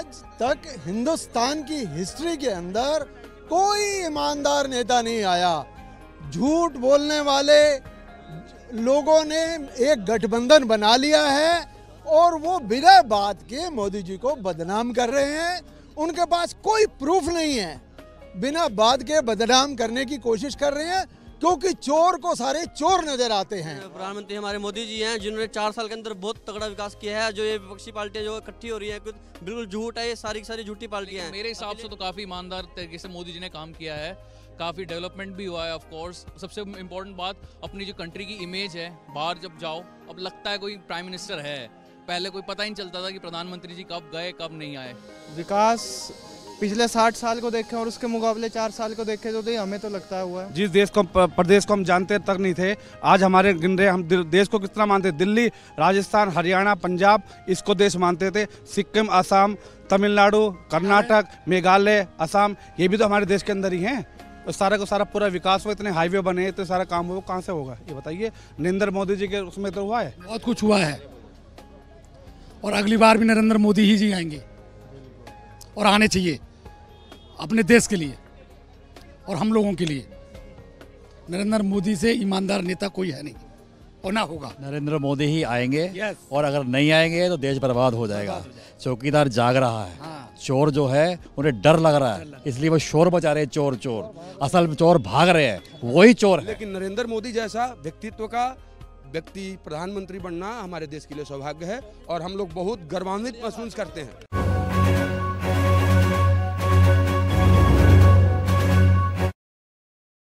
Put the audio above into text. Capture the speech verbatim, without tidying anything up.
आज तक हिंदुस्तान की हिस्ट्री के अंदर कोई ईमानदार नेता नहीं आया। झूठ बोलने वाले लोगों ने एक गठबंधन बना लिया है और वो बिना बात के मोदी जी को बदनाम कर रहे हैं। उनके पास कोई प्रूफ नहीं है, बिना बात के बदनाम करने की कोशिश कर रहे हैं क्योंकि चोर को सारे चोर नजर आते हैं। प्रधानमंत्री हमारे मोदी जी हैं जिन्होंने चार साल के अंदर बहुत तगड़ा विकास किया है। जो ये विपक्षी पार्टियां जो इकट्ठी हो रही है बिल्कुल झूठ है, ये सारी की सारी झूठी पार्टियां हैं। मेरे हिसाब से तो काफ़ी ईमानदार तरीके से मोदी जी ने काम किया है, काफ़ी डेवलपमेंट भी हुआ है। ऑफ कोर्स सबसे इम्पोर्टेंट बात अपनी जो कंट्री की इमेज है, बाहर जब जाओ अब लगता है कोई प्राइम मिनिस्टर है। पहले कोई पता ही नहीं चलता था कि प्रधानमंत्री जी कब गए कब नहीं आए। विकास पिछले साठ साल को देखें और उसके मुकाबले चार साल को देखें तो हमें तो लगता हुआ है। जिस देश को प्रदेश को हम जानते तक नहीं थे, आज हमारे गिन रहे हम देश को किस तरह मानते। दिल्ली, राजस्थान, हरियाणा, पंजाब इसको देश मानते थे। सिक्किम, असम, तमिलनाडु, कर्नाटक, मेघालय, असम ये भी तो हमारे देश के अंदर ही हैं। तो सारा को सारा पूरा विकास हुआ, इतने हाईवे बने, तो सारा काम हुआ, कहाँ से होगा ये बताइए। नरेंद्र मोदी जी के उसमें तो हुआ है, बहुत कुछ हुआ है और अगली बार भी नरेंद्र मोदी ही जी आएंगे और आने चाहिए अपने देश के लिए और हम लोगों के लिए। नरेंद्र मोदी से ईमानदार नेता कोई है नहीं और ना होगा। नरेंद्र मोदी ही आएंगे yes. और अगर नहीं आएंगे तो देश बर्बाद हो जाएगा। चौकीदार जाग रहा है, हाँ। चोर जो है उन्हें डर लग रहा है, इसलिए वो शोर बचा रहे हैं। चोर चोर असल में चोर भाग रहे हैं, वही चोर है। लेकिन नरेंद्र मोदी जैसा व्यक्तित्व का व्यक्ति प्रधानमंत्री बनना हमारे देश के लिए सौभाग्य है और हम लोग बहुत गर्वान्वित महसूस करते हैं।